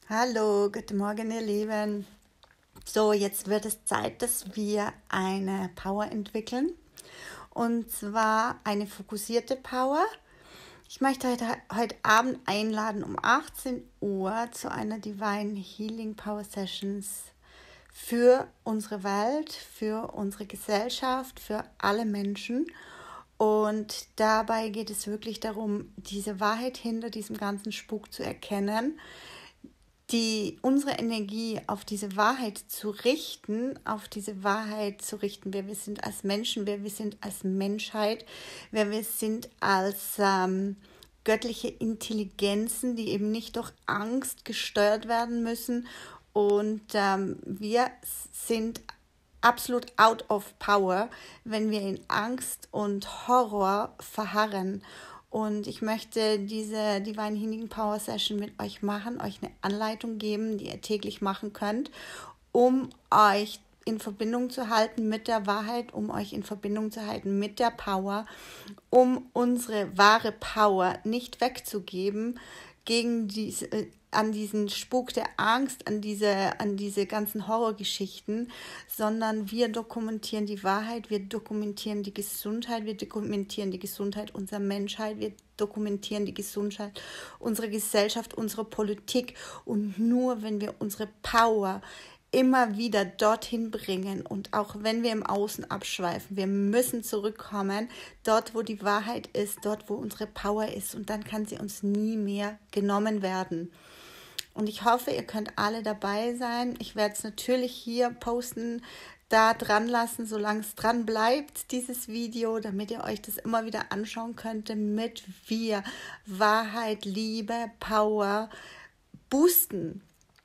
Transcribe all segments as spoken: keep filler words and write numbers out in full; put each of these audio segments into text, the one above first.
Hallo, guten Morgen, ihr Lieben. So, jetzt wird es Zeit, dass wir eine Power entwickeln. Und zwar eine fokussierte Power. Ich möchte heute, heute Abend einladen um achtzehn Uhr zu einer Divine Healing Power Sessions für unsere Welt, für unsere Gesellschaft, für alle Menschen. Und dabei geht es wirklich darum, diese Wahrheit hinter diesem ganzen Spuk zu erkennen, die unsere Energie auf diese Wahrheit zu richten, auf diese Wahrheit zu richten, wer wir sind als Menschen, wer wir sind als Menschheit, wer wir sind als ähm, göttliche Intelligenzen, die eben nicht durch Angst gesteuert werden müssen. Und ähm, wir sind absolut out of power, wenn wir in Angst und Horror verharren. Und ich möchte diese Divine Healing Power Session mit euch machen, euch eine Anleitung geben, die ihr täglich machen könnt, um euch in Verbindung zu halten mit der Wahrheit, um euch in Verbindung zu halten mit der Power, um unsere wahre Power nicht wegzugeben gegen diese, an diesen Spuk der Angst, an diese, an diese ganzen Horrorgeschichten, sondern wir dokumentieren die Wahrheit, wir dokumentieren die Gesundheit, wir dokumentieren die Gesundheit unserer Menschheit, wir dokumentieren die Gesundheit unserer Gesellschaft, unserer Politik. Und nur wenn wir unsere Power immer wieder dorthin bringen und auch wenn wir im Außen abschweifen, wir müssen zurückkommen, dort wo die Wahrheit ist, dort wo unsere Power ist, und dann kann sie uns nie mehr genommen werden. Und ich hoffe, ihr könnt alle dabei sein. Ich werde es natürlich hier posten, da dran lassen, solange es dran bleibt, dieses Video, damit ihr euch das immer wieder anschauen könnt, damit wir Wahrheit, Liebe, Power boosten.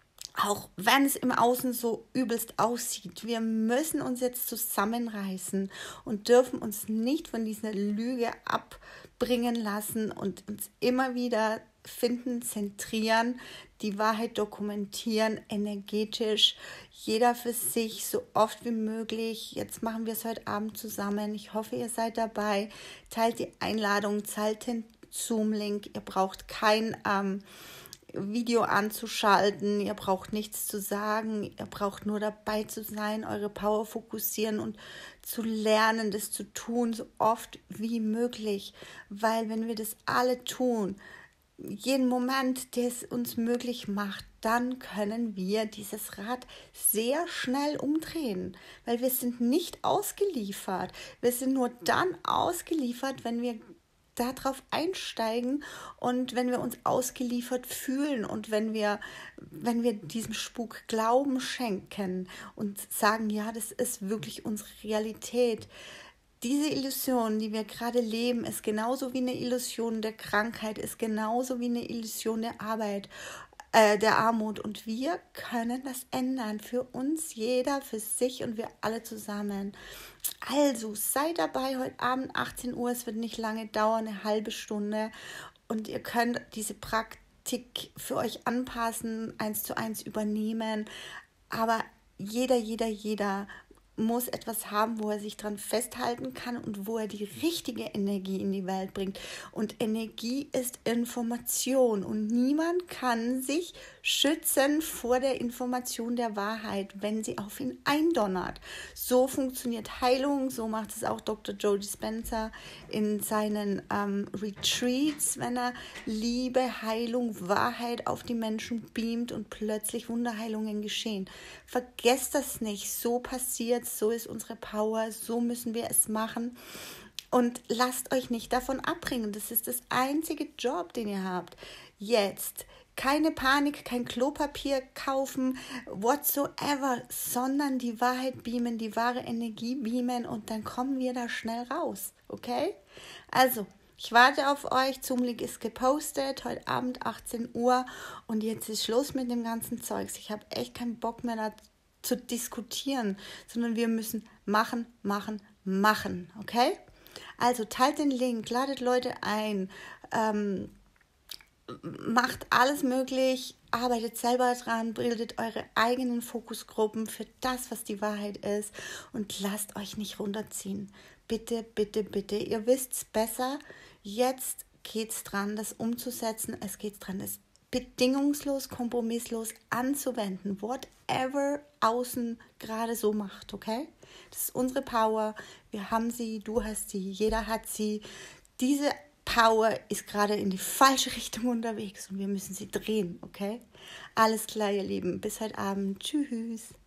Auch wenn es im Außen so übelst aussieht, wir müssen uns jetzt zusammenreißen und dürfen uns nicht von dieser Lüge abbringen lassen und uns immer wieder finden, zentrieren, die Wahrheit dokumentieren, energetisch, jeder für sich, so oft wie möglich. Jetzt machen wir es heute Abend zusammen. Ich hoffe, ihr seid dabei. Teilt die Einladung, teilt den Zoom-Link. Ihr braucht kein ähm, Video anzuschalten, ihr braucht nichts zu sagen, ihr braucht nur dabei zu sein, eure Power fokussieren und zu lernen, das zu tun, so oft wie möglich, weil wenn wir das alle tun, jeden Moment, der es uns möglich macht, dann können wir dieses Rad sehr schnell umdrehen, weil wir sind nicht ausgeliefert, wir sind nur dann ausgeliefert, wenn wir darauf einsteigen und wenn wir uns ausgeliefert fühlen und wenn wir, wenn wir diesem Spuk Glauben schenken und sagen, ja, das ist wirklich unsere Realität. Diese Illusion, die wir gerade leben, ist genauso wie eine Illusion der Krankheit, ist genauso wie eine Illusion der Arbeit, äh, der Armut. Und wir können das ändern, für uns, jeder für sich und wir alle zusammen. Also seid dabei heute Abend achtzehn Uhr, es wird nicht lange dauern, eine halbe Stunde, und ihr könnt diese Praktik für euch anpassen, eins zu eins übernehmen, aber jeder, jeder, jeder muss etwas haben, wo er sich dran festhalten kann und wo er die richtige Energie in die Welt bringt. Und Energie ist Information und niemand kann sich schützen vor der Information der Wahrheit, wenn sie auf ihn eindonnert. So funktioniert Heilung, so macht es auch Doktor Joe Dispenza in seinen ähm, Retreats, wenn er Liebe, Heilung, Wahrheit auf die Menschen beamt und plötzlich Wunderheilungen geschehen. Vergesst das nicht, so passiert, so ist unsere Power, so müssen wir es machen. Und lasst euch nicht davon abbringen. Das ist das einzige Job, den ihr habt. Jetzt keine Panik, kein Klopapier kaufen, whatsoever, sondern die Wahrheit beamen, die wahre Energie beamen, und dann kommen wir da schnell raus. Okay? Also, ich warte auf euch. Zoom-Link ist gepostet, heute Abend achtzehn Uhr, und jetzt ist Schluss mit dem ganzen Zeugs. Ich habe echt keinen Bock mehr da zu diskutieren, sondern wir müssen machen, machen, machen. Okay? Also teilt den Link, ladet Leute ein, ähm, macht alles möglich, arbeitet selber dran, bildet eure eigenen Fokusgruppen für das, was die Wahrheit ist, und lasst euch nicht runterziehen. Bitte, bitte, bitte, ihr wisst es besser. Jetzt geht's dran, das umzusetzen. Es geht dran, das bedingungslos, kompromisslos anzuwenden, whatever außen gerade so macht, okay? Das ist unsere Power, wir haben sie, du hast sie, jeder hat sie. Diese Power ist gerade in die falsche Richtung unterwegs und wir müssen sie drehen, okay? Alles klar, ihr Lieben, bis heute Abend, tschüss.